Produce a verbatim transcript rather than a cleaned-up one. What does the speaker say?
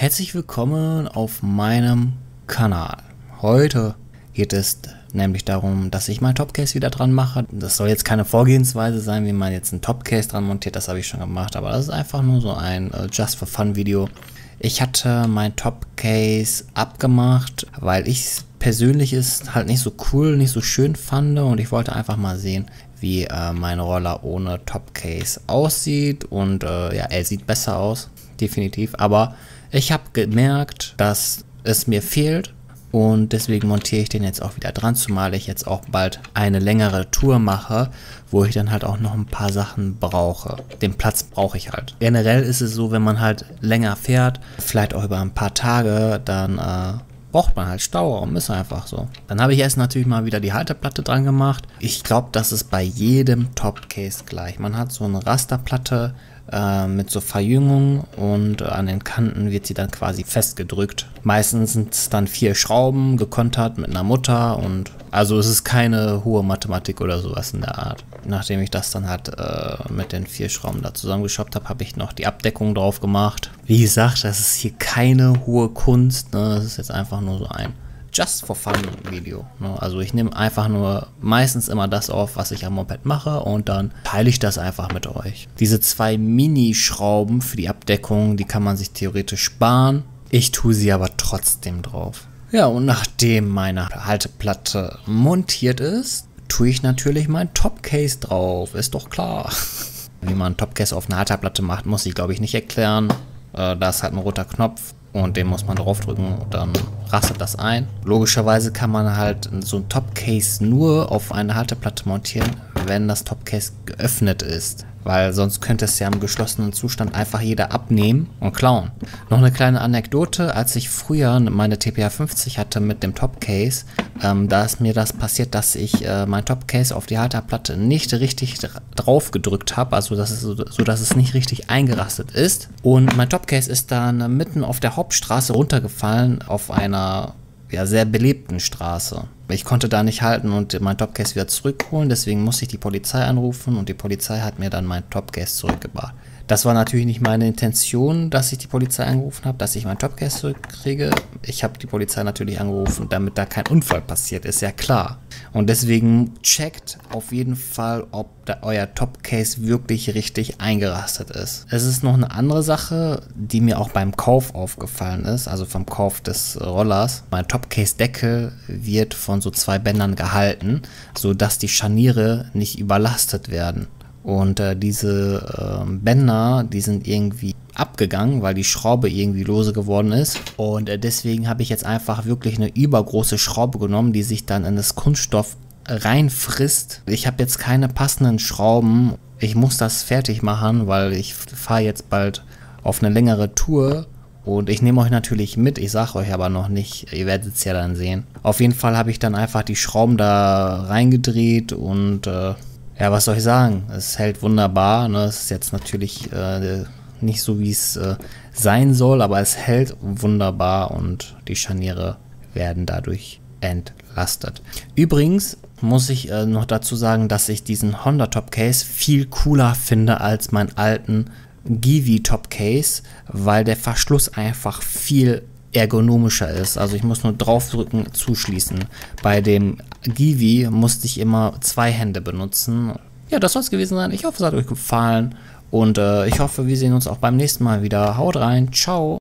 Herzlich willkommen auf meinem Kanal. Heute geht es nämlich darum, dass ich mein Topcase wieder dran mache. Das soll jetzt keine Vorgehensweise sein, wie man jetzt ein Topcase dran montiert, das habe ich schon gemacht, aber das ist einfach nur so ein uh, Just for Fun Video. Ich hatte mein Topcase abgemacht, weil ich es persönlich ist halt nicht so cool, nicht so schön fand und ich wollte einfach mal sehen, wie äh, mein Roller ohne Topcase aussieht und äh, ja, er sieht besser aus, definitiv, aber ich habe gemerkt, dass es mir fehlt und deswegen montiere ich den jetzt auch wieder dran, zumal ich jetzt auch bald eine längere Tour mache, wo ich dann halt auch noch ein paar Sachen brauche. Den Platz brauche ich halt. Generell ist es so, wenn man halt länger fährt, vielleicht auch über ein paar Tage, dann äh, braucht man halt Stauraum, ist einfach so. Dann habe ich erst natürlich mal wieder die Halteplatte dran gemacht. Ich glaube, das ist bei jedem Topcase gleich. Man hat so eine Rasterplatte äh, mit so Verjüngung und äh, an den Kanten wird sie dann quasi festgedrückt. Meistens sind es dann vier Schrauben, gekontert mit einer Mutter und also es ist keine hohe Mathematik oder sowas in der Art. Nachdem ich das dann halt äh, mit den vier Schrauben da zusammengeschraubt habe, habe ich noch die Abdeckung drauf gemacht. Wie gesagt, das ist hier keine hohe Kunst, ne? Das ist jetzt einfach nur so ein Just for Fun Video, ne? Also ich nehme einfach nur meistens immer das auf, was ich am Moped mache und dann teile ich das einfach mit euch. Diese zwei Mini-Schrauben für die Abdeckung, die kann man sich theoretisch sparen. Ich tue sie aber trotzdem drauf. Ja, und nachdem meine Halteplatte montiert ist, tue ich natürlich mein Topcase drauf, ist doch klar. Wie man ein Topcase auf eine Halteplatte macht, muss ich glaube ich nicht erklären. Äh, da ist halt ein roter Knopf und den muss man draufdrücken und dann rastet das ein. Logischerweise kann man halt so ein Topcase nur auf eine Halteplatte montieren, wenn das Topcase geöffnet ist. Weil sonst könnte es ja im geschlossenen Zustand einfach jeder abnehmen und klauen. Noch eine kleine Anekdote, als ich früher meine T P A fünfzig hatte mit dem Topcase, ähm, da ist mir das passiert, dass ich äh, mein Topcase auf die Halterplatte nicht richtig drauf gedrückt habe, also dass es so, so, dass es nicht richtig eingerastet ist. Und mein Topcase ist dann mitten auf der Hauptstraße runtergefallen auf einer ja, sehr belebten Straße. Ich konnte da nicht halten und mein Topcase wieder zurückholen, deswegen musste ich die Polizei anrufen und die Polizei hat mir dann mein Topcase zurückgebracht. Das war natürlich nicht meine Intention, dass ich die Polizei angerufen habe, dass ich mein Topcase zurückkriege. Ich habe die Polizei natürlich angerufen, damit da kein Unfall passiert, ist ja klar. Und deswegen checkt auf jeden Fall, ob da euer Topcase wirklich richtig eingerastet ist. Es ist noch eine andere Sache, die mir auch beim Kauf aufgefallen ist, also vom Kauf des Rollers. Mein Topcase-Deckel wird von so zwei Bändern gehalten, sodass die Scharniere nicht überlastet werden. Und äh, diese äh, Bänder, die sind irgendwie abgegangen, weil die Schraube irgendwie lose geworden ist. Und äh, deswegen habe ich jetzt einfach wirklich eine übergroße Schraube genommen, die sich dann in das Kunststoff reinfrisst. Ich habe jetzt keine passenden Schrauben. Ich muss das fertig machen, weil ich fahre jetzt bald auf eine längere Tour. Und ich nehme euch natürlich mit, ich sage euch aber noch nicht, ihr werdet es ja dann sehen. Auf jeden Fall habe ich dann einfach die Schrauben da reingedreht und äh, ja, was soll ich sagen? Es hält wunderbar. Ne? Es ist jetzt natürlich äh, nicht so, wie es äh, sein soll, aber es hält wunderbar und die Scharniere werden dadurch entlastet. Übrigens muss ich äh, noch dazu sagen, dass ich diesen Honda Topcase viel cooler finde als meinen alten Givi Topcase, weil der Verschluss einfach viel ergonomischer ist. Also ich muss nur draufdrücken, zuschließen. Bei dem Givi musste ich immer zwei Hände benutzen. Ja, das soll es gewesen sein. Ich hoffe, es hat euch gefallen und äh, ich hoffe, wir sehen uns auch beim nächsten Mal wieder. Haut rein, ciao!